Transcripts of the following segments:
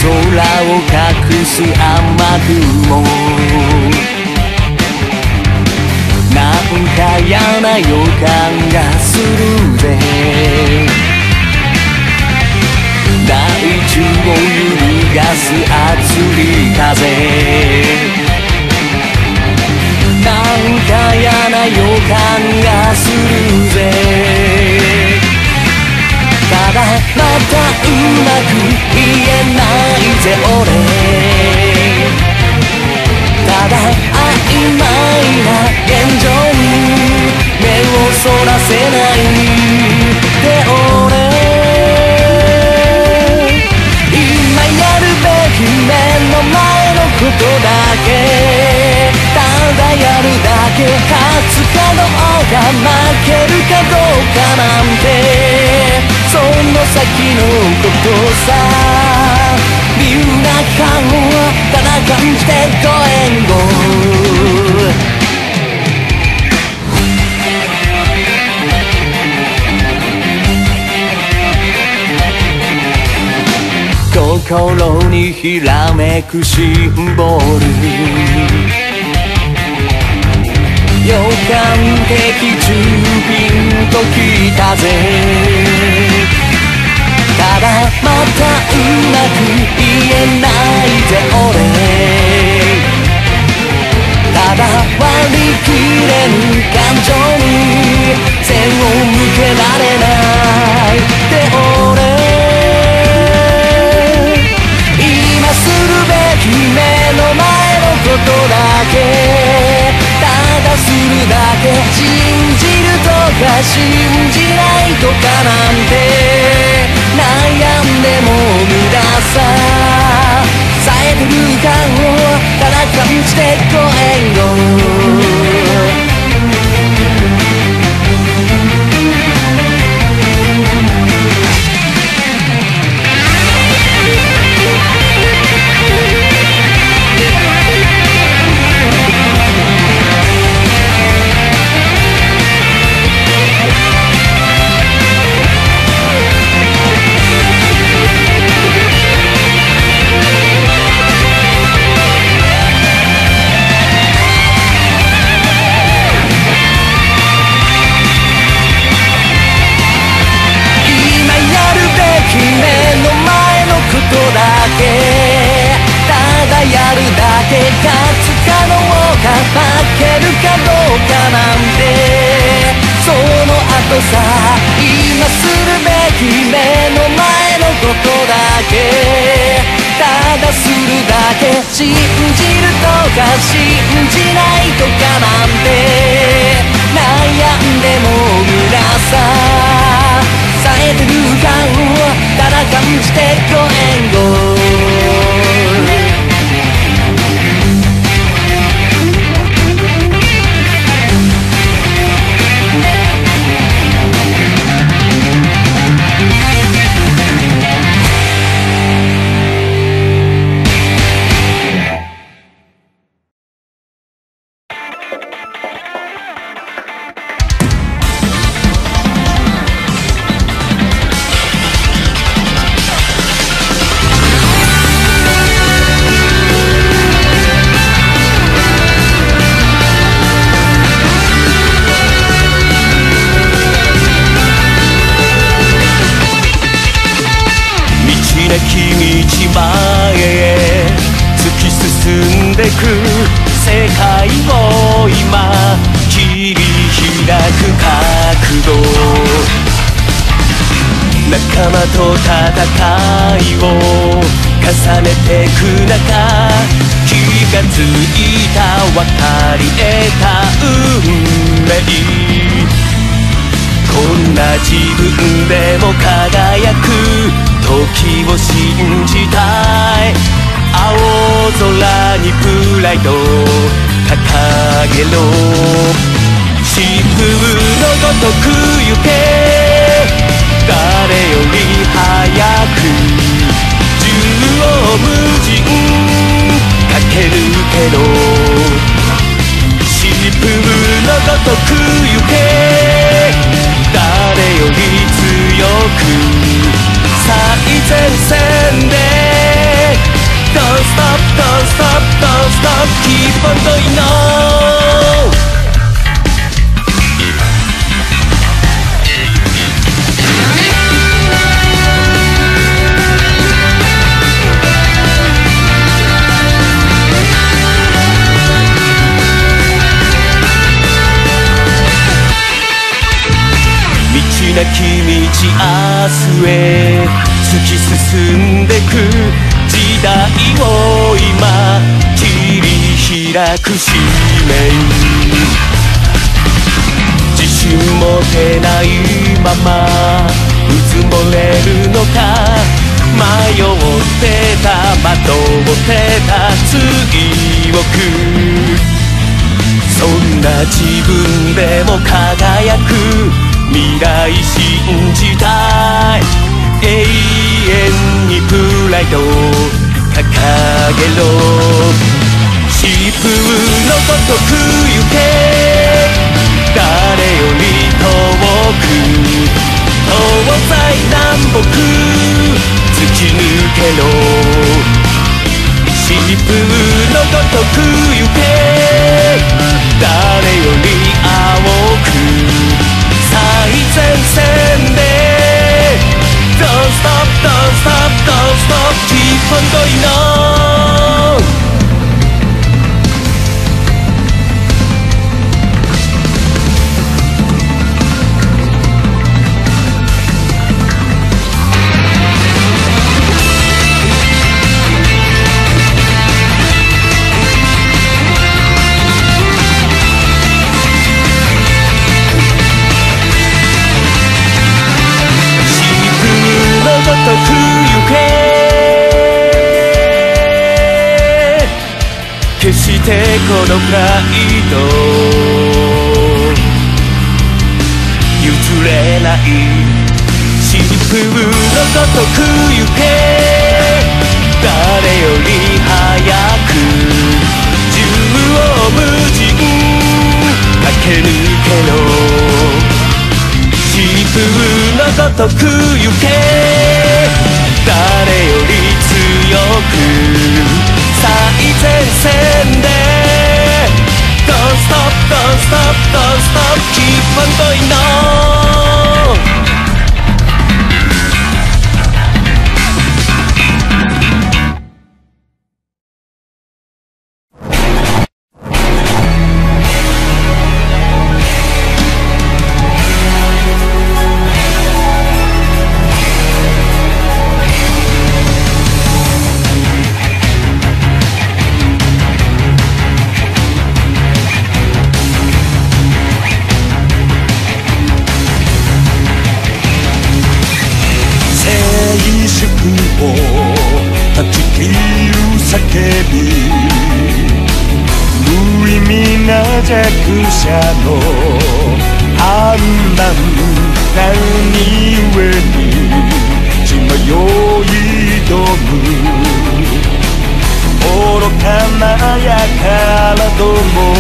を隠す雨雲、なんか嫌な予感がするぜ。大地を揺るがす熱い風、なんか嫌な予感がするぜ。ただまたうまく言えないぜ俺、ただ曖昧な現状に目をそらせないで俺、今やるべき目の前のことだけ、ただやるだけ、勝つかどうか負けるかどうかなんてその先のことさ、理由な感をただ感じてご援護。心にひらめくシンボル、予感的中ピンときたぜ。ただまたうまく言えないぜ俺、ただ割り切れぬ感情に背を向けられないで俺、今するべき目の前のことだけ、ただするだけ、信じるとか信じないとかなんて悩んでも無駄さ、冴えてる感をただ感じてご援護。ただやるだけ、勝つかどうか負けるかどうかなんてその後さ、今するべき目の前のことだけ、ただするだけ、信じるとか信じないとかなんて悩んでも無駄さ、冴えてる感をただ感じてご援護。世界を今切り開く覚悟、仲間と戦いを重ねてく中、気がついた渡り得た運命、こんな自分でも輝く時を信じたい、青空にプライド掲げろ、疾風のごとく行け、誰より早く縦横無尽駆け抜けろ、疾風のごとく行け、誰より強く最前線で keep on going on。なき道明日へ突き進んでく時代を今切り開く使命自信持てないままうつもれるのか迷ってた惑ってた追憶そんな自分でも輝く未来信じたい永遠にプライド掲げろ疾風のごとく行け誰より遠く東西南北突き抜けろ疾風のごとく行け誰より青く最前線で Don't stop, don't stop, don't stop Keep on going on決してこのプライド譲れない疾風のごとく行け誰より早く縦横無尽駆け抜けろ疾風のごとく行け誰より強く最前線で Don't stop, don't stop, don't stop Keep on going on 弱者の判断何故に血迷い挑む愚かな輩ども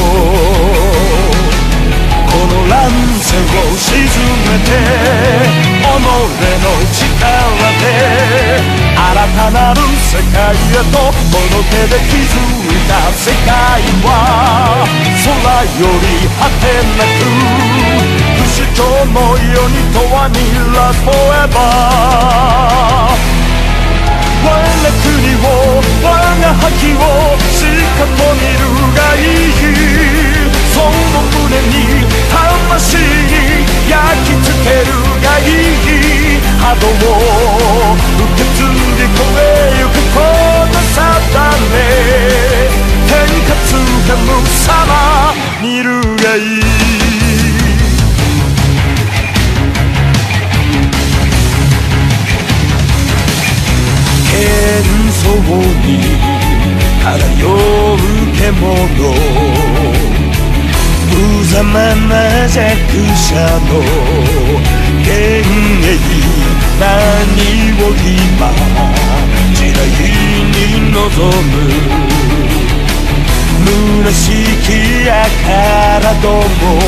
この乱世を沈めて己の力で新たなる世界へとこの手で築いた世界は空より果てなく不死鳥のように永遠に Last forever 我が国を我が覇気をしかと見るがいいその胸に魂焼き付けるがいい波動を受け継ぎ越えゆくこの定め天下つかむ様見るがいい喧騒に漂う獣無様な弱者の幻影何を今時代に望む虚しき輩ども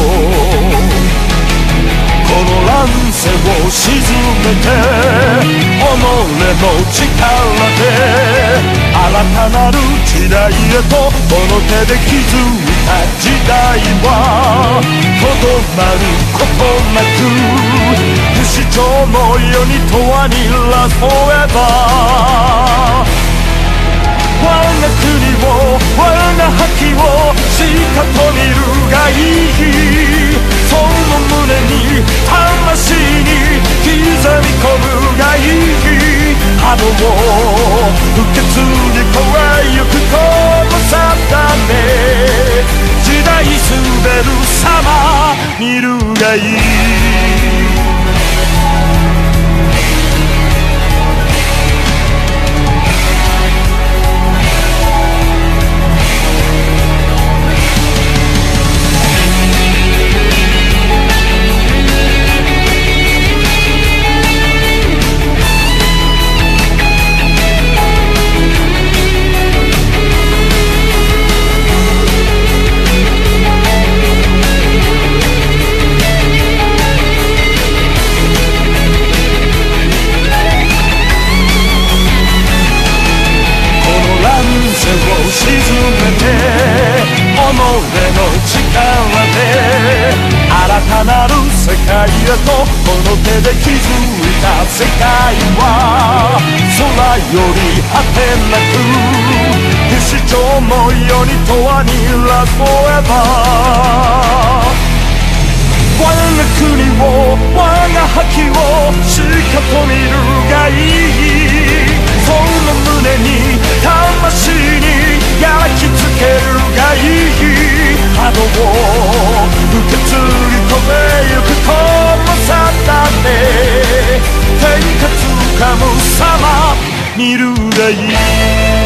この乱世を沈めて己の力で新たなる時未来へとこの手で築いた時代はとどまることなく不死鳥のように永遠に Last forever 我が国を我が覇気をしかと見るがいいその胸に魂に刻み込むがいい波動を不潔に超えゆくこの定め時代滑る様見るがいい沈めて己の力で新たなる世界へとこの手で築いた世界は空より果てなく不死鳥のように永遠に Last forever 我が国を我が覇気をしかと見るがいいその胸に魂に焼き付けるがいい波動を受け継ぎ込めゆくこの定め天下掴む様見るがいい